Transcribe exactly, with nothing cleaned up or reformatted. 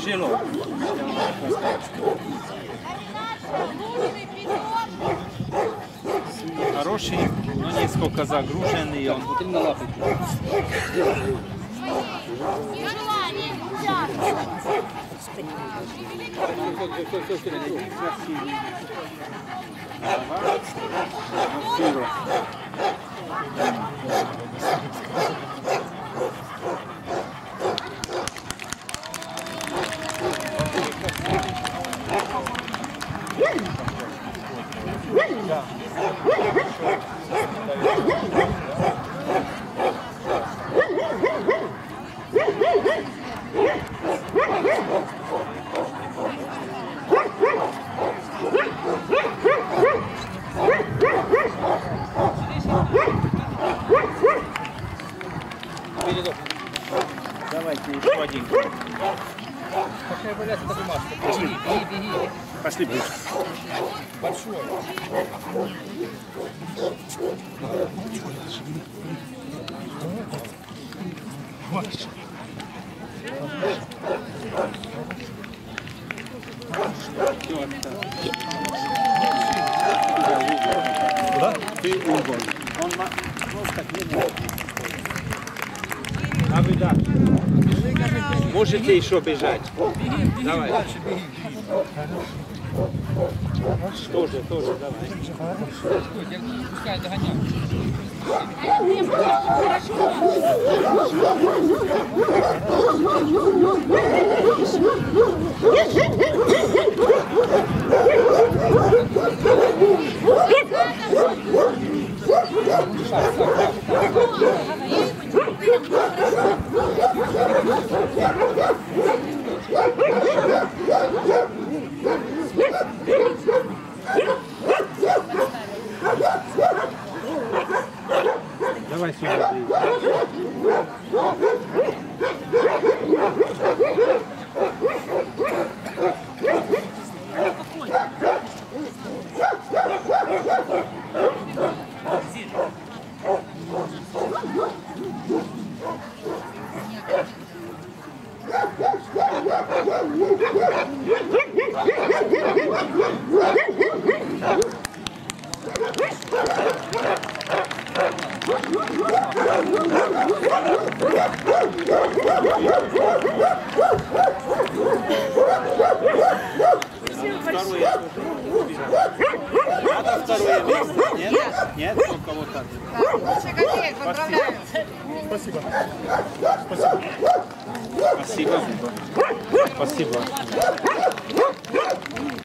тяжело. Хороший, но несколько загруженный. Он внутри на лапы. Давайте еще один. Какая валяться эта бумажка? Пошли, беги, беги. Пошли, беги. Большой. Куда? Ты угол. Он просто не. А вы да. Можете еще бежать. Давай. Тоже, тоже, давай. Пускай догонял. Давай сюда. Второе место? Нет? Нет? Только вот так. Поздравляю. Спасибо. Спасибо. Спасибо. Спасибо.